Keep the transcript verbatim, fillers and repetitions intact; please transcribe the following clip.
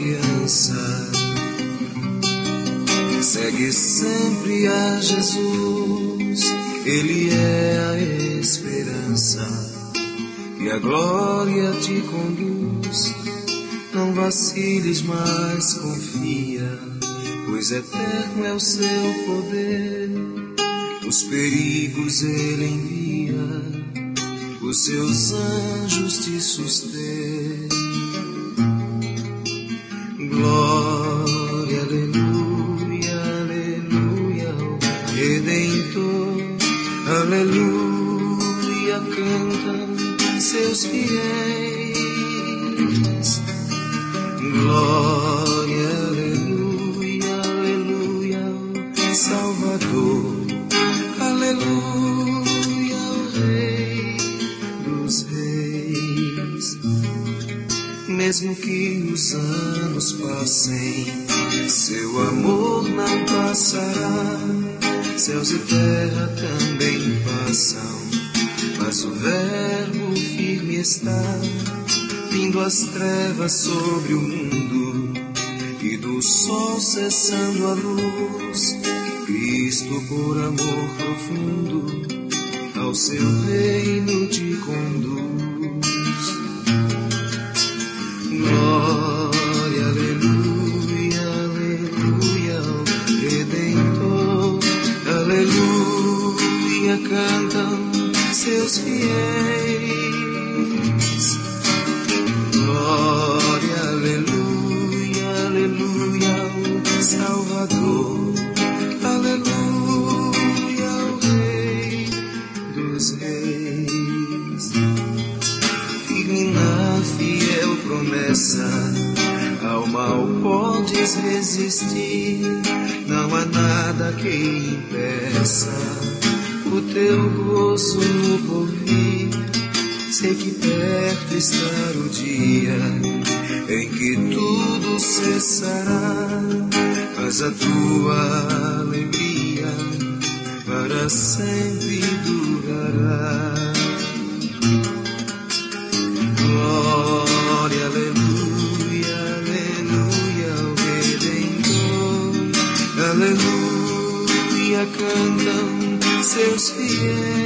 confiança. Segue sempre a Jesus, Ele é a esperança. E a glória te conduz, não vaciles, mas confia, pois eterno é o seu poder. Os perigos Ele envia, os seus anjos te sustêm. Glória, aleluia, aleluia, ao Redentor, aleluia, cantam seus fiéis. Glória, aleluia, aleluia, ao Salvador, aleluia, ao Rei dos Reis. Mesmo que os anos passem, seu amor não passará. Céus e terra também passam, mas o verbo firme está, vindo as trevas sobre o mundo e do sol cessando a luz. Cristo, por amor profundo, ao seu reino te conduz. Glória, aleluia, aleluia, ao Redentor, aleluia, cantam seus fiéis. Glória, aleluia, aleluia, ao Salvador, aleluia, ao Rei dos Reis. Firme na fiel promessa, ao mal podes resistir, não há nada que impeça o teu gozo no porvir. Sei que perto está o dia em que tudo cessará, mas a tua alegria para sempre durará. Glória, aleluia, aleluia, ao Redentor, aleluia, cantam seus fiéis.